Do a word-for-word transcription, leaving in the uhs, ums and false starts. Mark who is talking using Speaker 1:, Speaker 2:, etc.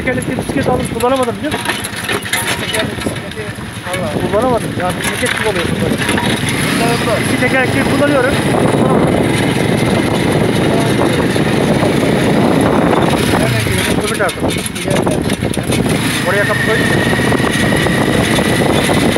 Speaker 1: tekerlekli bisiklet aldım, kullanamadım biliyor musun?
Speaker 2: Tekerlekli bisikleti. Allah.
Speaker 1: Kullanamadım. Ya bisiklet kullanıyorum böyle.
Speaker 2: Bunlar
Speaker 1: İki tekerlekli kullanıyorum.
Speaker 2: nereden geliyor?
Speaker 1: Öbür tarafta.
Speaker 2: İleriden.
Speaker 1: Oraya kapı koydum.